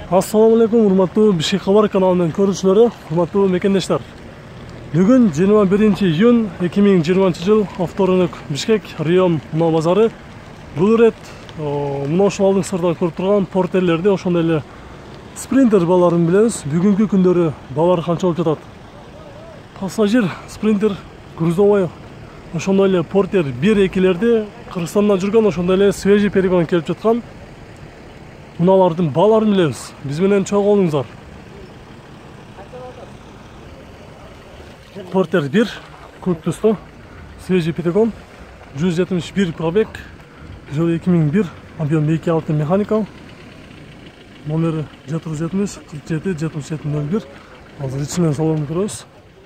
Assalamu alaikum, урматтуу Бишкек кабар каналынын көрүүчүлөрү, урматтуу мекендештер. Бүгүн 21-июнь 2020 жыл, авторынок Бишкек Риом мунаа базары. Бул ирет мына ушул алдыңыздарда көрүп турган портерлерди, ошондой эле спринтер баларын билебиз. Бүгүнкү күндөрү балар канча болуп жатат? Пассажир, спринтер, грузовой, ошондой эле портер 1-2лерди Кыргызстандан жүргөн, ошондой эле свежий перегон келип жаткан. Муналардын баларын билебиз. Биз менен чогуу болуңуздар. Портер 1, көк түстө, свежий перегон, 171 пробег, жылы 2001, объем 2.6 механика, номери 770 47 7701. Азыр ичинен салонун көрөбүз.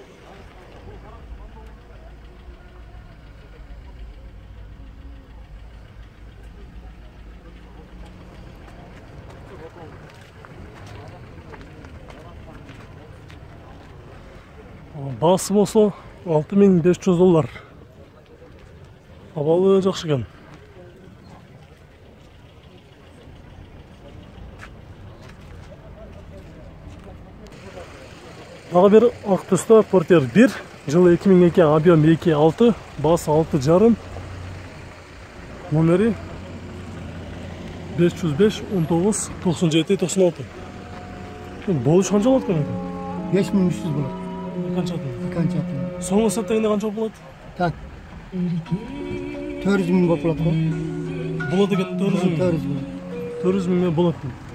Баасы болсо $6500. Абалы жакшы экен. Дагы бир ак түстө портер 1, жылы 2002, объем 2.6, баасы 6.5, номери 505 19 97 96. Болуш канча болот экен? 5300 болот. Канча? Соңғы сәттегенде канча болот? Так. 400 миң болот го. Болот экен 400 миң болот.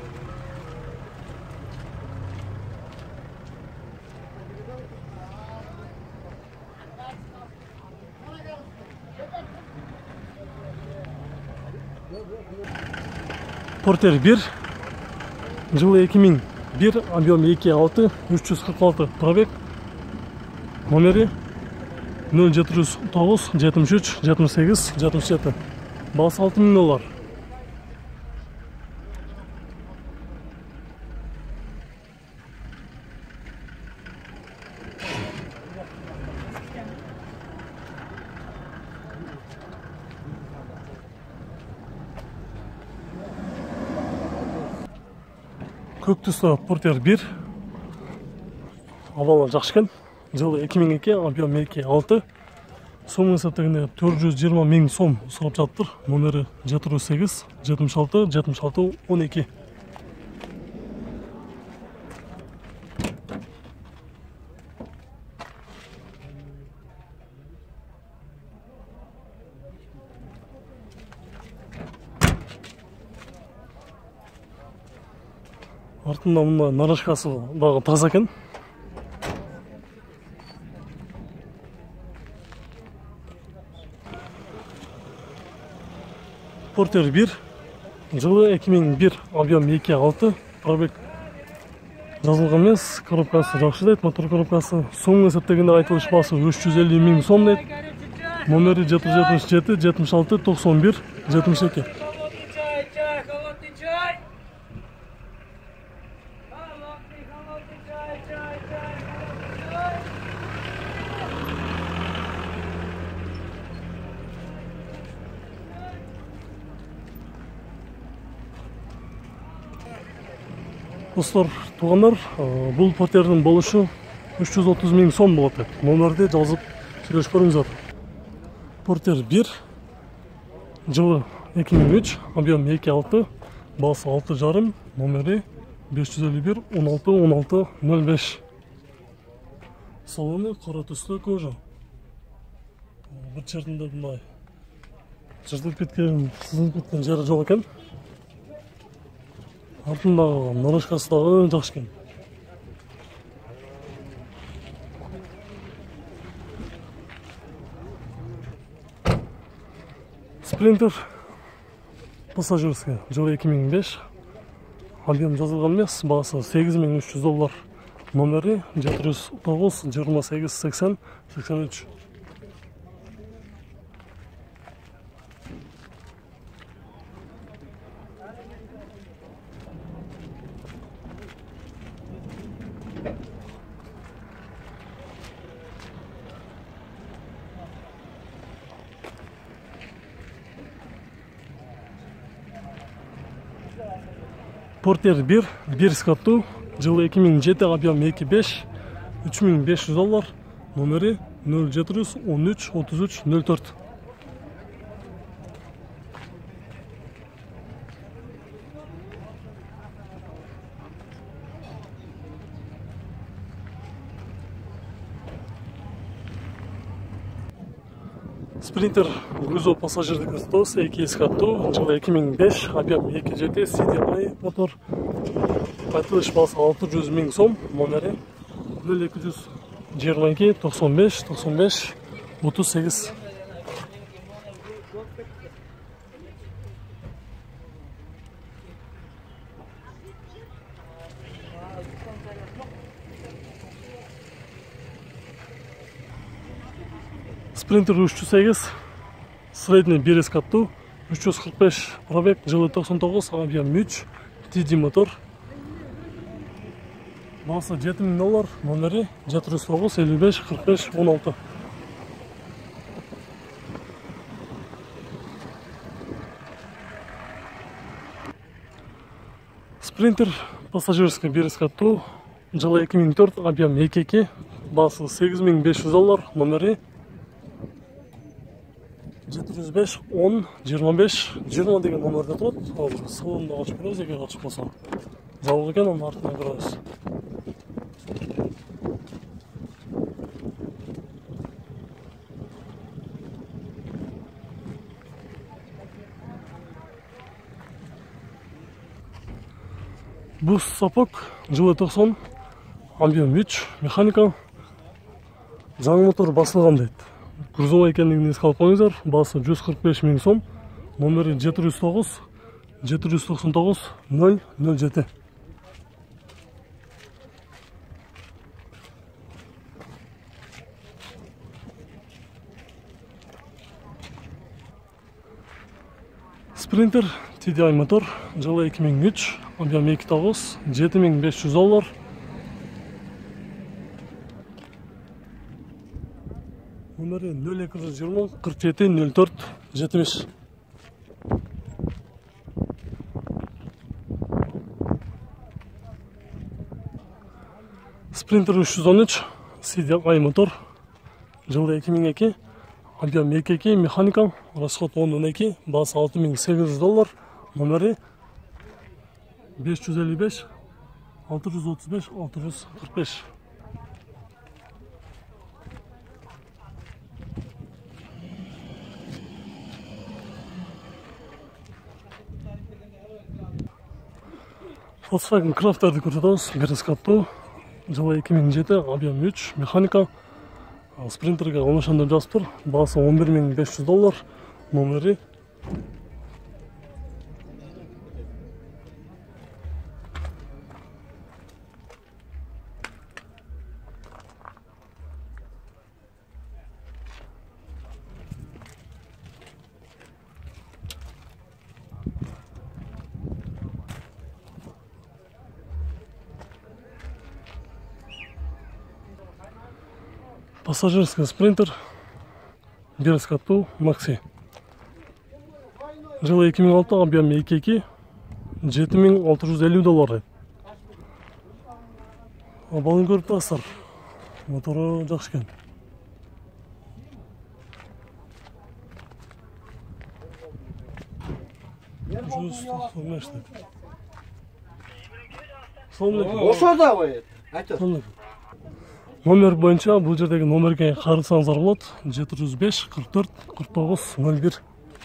Портер 1, жылы 2001, объем 2.6, 346 пробег, номери 0709 73 78 67. Баасы $6000. Көк түстө портер 1, абалы жакшы экен. Жылы 2002, объем 2.6, сомун эсептегенде 420 миң сом сурап жатыр. Номери 708 76 76 12. Артында мына нарашкасы дагы таза экен. Портер 1, жылы 2001, объем 2.6, пробег жазылган эмес, коробкасы жакшы дейт, мотор коробкасы. Соңун эсептегенде айтылыш баасы 350 миң сом дейт. Номери 777 76 91 72. Достор, туугандар, бул портердин болушу 330 миң сом болот деп. Номерди жазып сүйлөшүп көрүңүздөр. Портер 1, жылы 2003, объем 2.6, баасы 6.5, номери 551 16 16 05. Салону кара түстө кожа. Бир чертинде мындай жыртылып кеткен, сызылып кеткен жери жок экен. Артындагы нарашкасы дагы жакшы экен. Спринтер пассажирский, жылы 2005, объем жазылган эмес, баасы $8300, номери 709 28 80 83. Porter 1, 1 скаттуу, жылы 2007, объем 2.5, $3500, номери 0713 33 04. Спринтер грузов пассажирдик автобус 2 скаттуу, жылы 2005, объем 2.7, CDI мотор, айтылыш баасы 600 000 сом, номери 0222 95 95 38. Спринтер 308, средний 1 скаттуу, 345 пробег, жылы 99, объем 3, TD мотор. Басы $7000, номери 709 55 45 16. Спринтер пассажирский 1 скаттуу, жылы 2004, объем 2.2, басы $8500, номери 705 10 25 20 деген номерде тұрады. Қазір салонда ашып көреміз, егер ашып болса. Жабық екен, оның артынан көреміз. Бус сапог, жылы 90, объем 3, механика, жаңы мотор басылған дейді. Грузовой екендігін еске алып қойыңыздар. Басы 145 000 сом, номері 709 799 007. Спринтер TDI мотор, жылы 2003, объем 2.9, $7500. Номері 0220 47 04 75. Спринтер 313, CDI мотор, жылы 2002, объем 2.2, механика, расход 10-12, басы $6800, номері 555 635 645. Volkswagen Crafter'ды көрсетеміз, 1 скаттуу, жылы 2007, объем 3, механика, спринтерге оңашандап жазып тұр, басы $11500, номері пассажирский спринтер, 1 скаттуу, Макси. Жылы 2006, объем 2.2, $7650. Балын көріп тұрасыздар. Моторы жақсы екен. Ошода бай. Айтты. Номер бойынша бұл жердегі номерге қарасаңыздар болады. 705 44 49 01.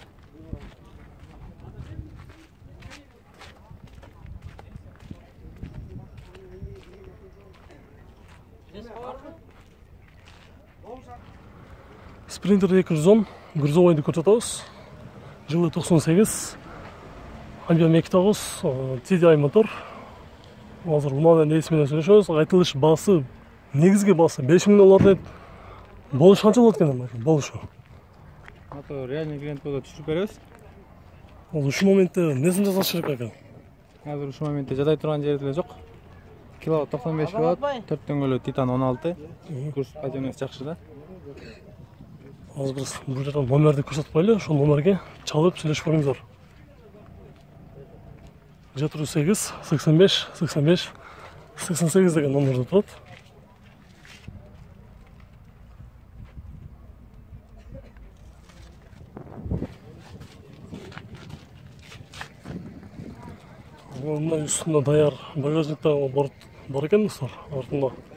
Спринтер 210, грузовойды көрсетеміз. Жылы 98, объем 2.9, TDI мотор. Қазір мынадан есіменен сөйлесеміз. Айтылыш басы, негізге басы $5000 дейді. Болыш қанша болады екен? Болышы. Аты реальный клиент болды түсіріп береміз. Ол үш моментте несін жасаш керек екен? Қазір үш моментте жатай тұрған жері жоқ. Киловатт 95 киловатт, 4 дөңгөлі титан 16. Курс подъемность жақсы да. Аз біз бұл жерден номерді көрсетіп қойлы, сол номерге чалып сөйлесіп көріңіздер. 708 85 85 88 деген номерде тұрады. Мына үстінде даяр багажниктағы бар екен достар, артында.